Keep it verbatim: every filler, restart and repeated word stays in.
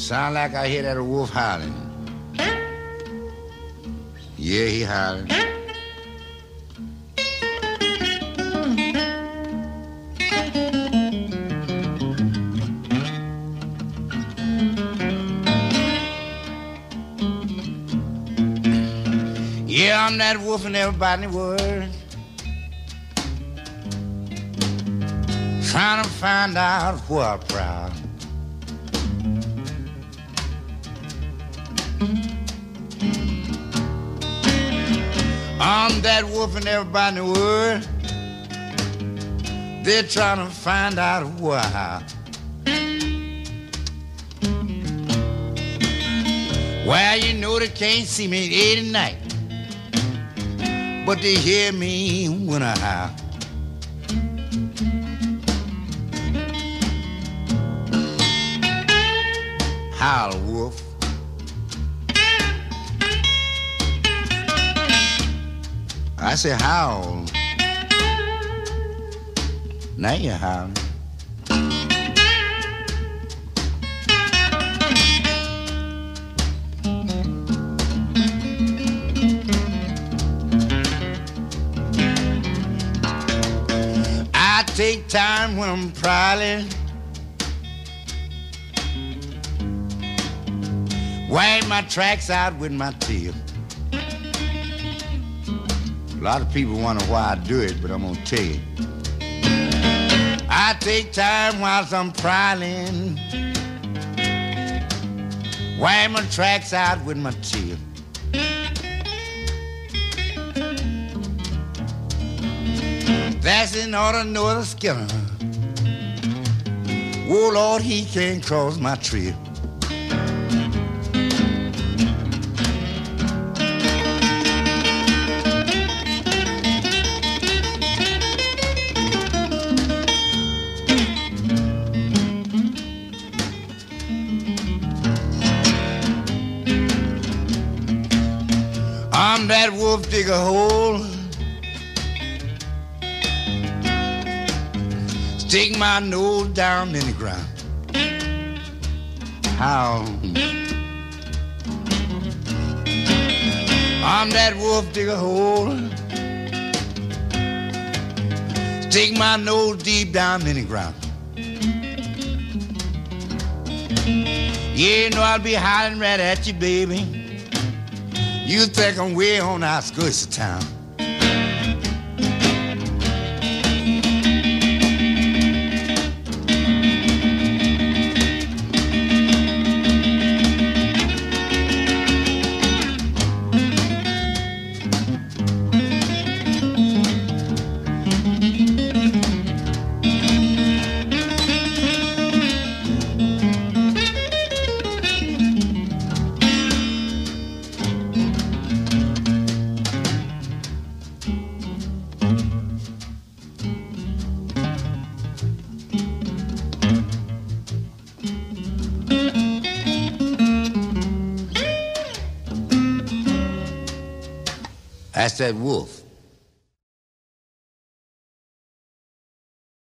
Sound like I hear that wolf howling. Yeah, he howling. Yeah, I'm that wolf and everybody in the world, trying to find out who I prowl. I'm that wolf and everybody in the world, they're trying to find out who I howl. Well, you know they can't see me eight at night, but they hear me when I howl. Howl, wolf. I say howl. Now you howl. I take time when I'm prowling, wipe my tracks out with my tail. A lot of people wonder why I do it, but I'm gonna tell you. I take time whilst I'm prowling, wipe my tracks out with my tail. That's in order to know the Skinner. Oh Lord, he can't cross my trail. I'm that wolf dig a hole, stick my nose down in the ground. How? I'm that wolf dig a hole, stick my nose deep down in the ground. Yeah, you know I'll be hollering right at you, baby. You think I'm way on the outskirts of town. That's that wolf.